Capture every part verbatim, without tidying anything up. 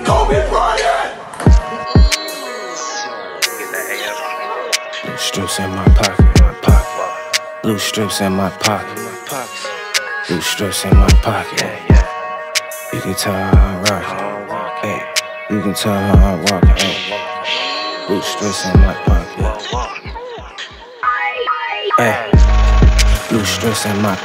Kobe Bryant. Blue strips in my pocket, my pocket. Blue strips in my pocket, blue strips in my pocket. You can tell how I'm rockin', hey. You can tell how I'm rockin', hey. Blue strips in my pocket, hey. Blue strips in my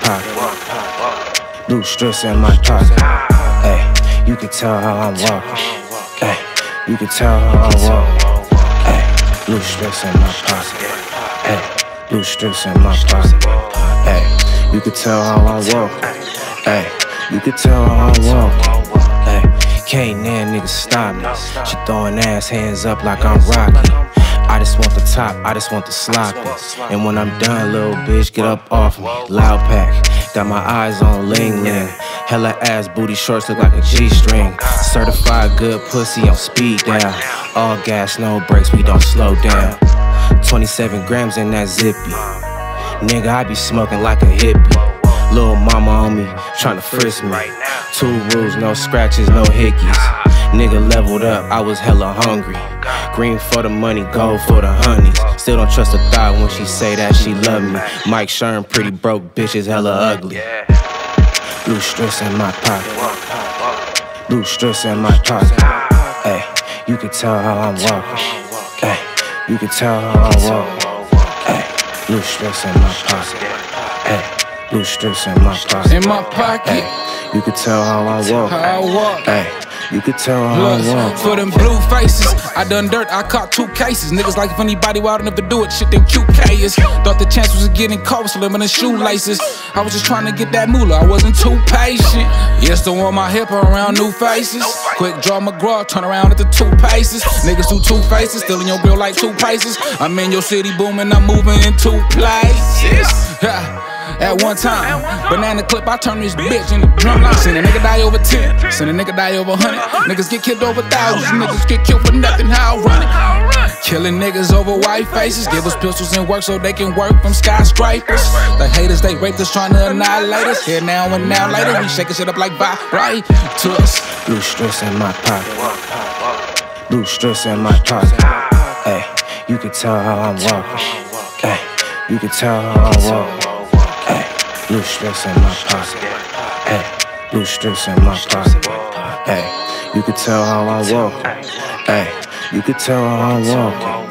pocket, blue strips in my pocket, hey. You can tell how I'm walking, hey. You can tell how I'm walking, hey. Blue strips in my pocket, hey. Blue strips in my pocket, hey. You can tell how I walk, hey. You can tell how I walk, hey. Can't nan niggas stop me. She throwing ass hands up like I'm Rocky. I just want the top, I just want the sloppy. And when I'm done, little bitch, get up off me. Loud pack, got my eyes on Ling Ling. Hella ass booty shorts look like a G-string. Certified good pussy on speed down. All gas, no brakes, we don't slow down. twenty-seven grams in that zippy. Nigga, I be smoking like a hippie. Lil' mama on me, tryna frisk me. Two rules, no scratches, no hickeys. Nigga leveled up, I was hella hungry. Green for the money, gold for the honeys. Still don't trust a thought when she say that she love me. Mike Sherm, pretty broke bitches, hella ugly. Blue strips in my pocket, blue strips in my pocket, hey. You can tell how I'm walking, hey. You can tell how I'm walking, hey. Blue strips in my pocket, hey. Blue strips in my pocket, in my pocket. Hey. You can tell how I walk, how I walk. Hey. You can tell how I walk. For them blue faces, I done dirt, I caught two cases. Niggas like if anybody wild enough to do it, shit them Q K is. Thought the chance was getting caught, slimming the shoelaces. I was just trying to get that moolah, I wasn't too patient. Yes, don't want my hip around new faces. Quick draw McGraw, turn around at the two paces. Niggas do two faces, still in your grill like two paces. I'm in your city booming, I'm moving in two places. At one time, banana clip, I turn this bitch into drum line. Seen a nigga die over ten, seen a nigga die over hundred. Niggas get killed over thousands, niggas get killed for nothing, how I run it. Killing niggas over white faces, give us pistols and work so they can work from skyscrapers. The haters, they raped us, trying to annihilate us. Here now and now later, we shaking shit up like vibrate to us. Blue strips in my pocket, blue strips in my pocket, hey. You can tell how I'm walking, hey. You can tell how I walk. Blue strips in my pocket, hey. Blue strips in my pocket, hey. You can tell how I walk, hey. You can tell how I walk.